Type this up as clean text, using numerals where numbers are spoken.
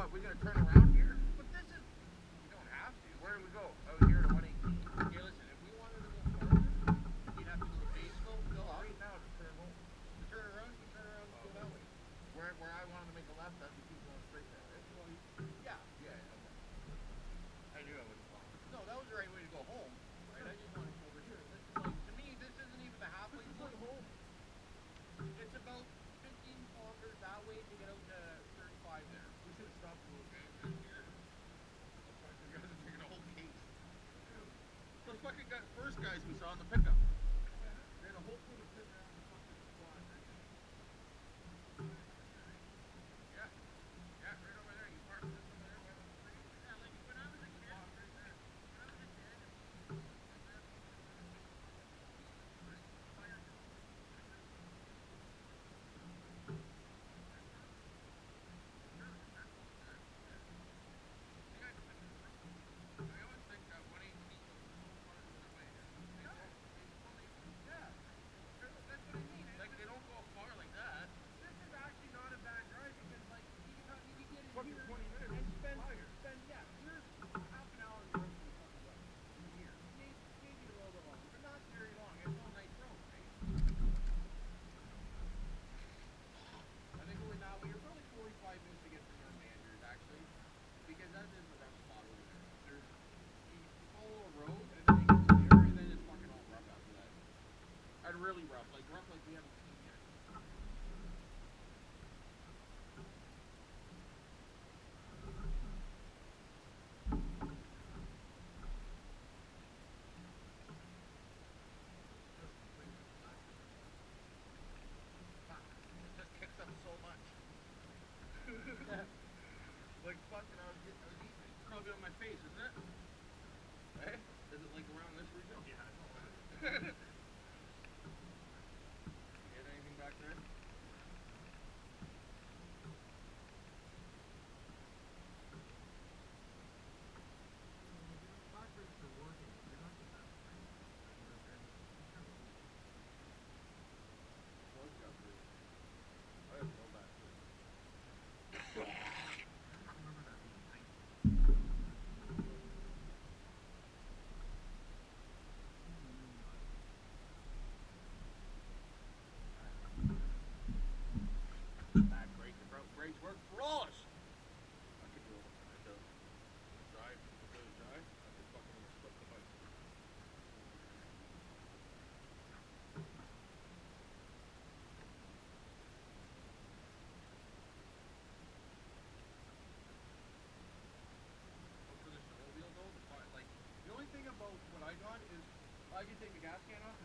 what? We gonna turn around here? But this is... You don't have to. Where do we go? Out here to 118. Okay, listen, if we wanted to go farther, you'd have to go to Batesville, go up. Right now to turn home. To turn around, you turn around and go that way. Where I wanted to make a left, that we keep going straight there, right? Well, yeah. Yeah, okay. I knew I wouldn't fall. No, that was the right way to go home, right? I just wanted to go over here. This is like, to me, this isn't even the halfway point. Home. It's about 15 kilometers that way to get out to 35 there. We should have stopped a little bit right here. You guys are taking a whole case. Those fucking first guys we saw in the pickup. They had a whole crew sitting around the fucking squad right there. Yeah. Yeah, right over there. You parked this over there by the street. Yeah, like when I was a kid, Right there. when I was a kid, I always think that 118 was so farther away. They don't even. yeah, that's what I mean. Like they don't go far like that. This is actually not a bad drive because, like, you can get in Fucking here 20 minutes. and spend, Fly here. yeah, here's half an hour of the road from fucking west. From here. Maybe a little bit longer, but not very long. It's all nice road, right? I think going that way, you're probably 45 minutes to get from North Andrews, actually, because that is a rough spot over there. There's, you follow a road, and then you get to there, and then it's fucking all rough after that. And really rough like we haven't seen yet. It just kicks up so much. Like fucking, I was eating. It's probably on my face, isn't it? Hey, is it like around this region? Yeah, I know. You get anything back there? I have no back there. Back brake, the front brakes work flawless. I could do it. I could drive. If it was dry, I could fucking split the bike. For the snowmobile though, like the only thing about what I got is I can take the gas can off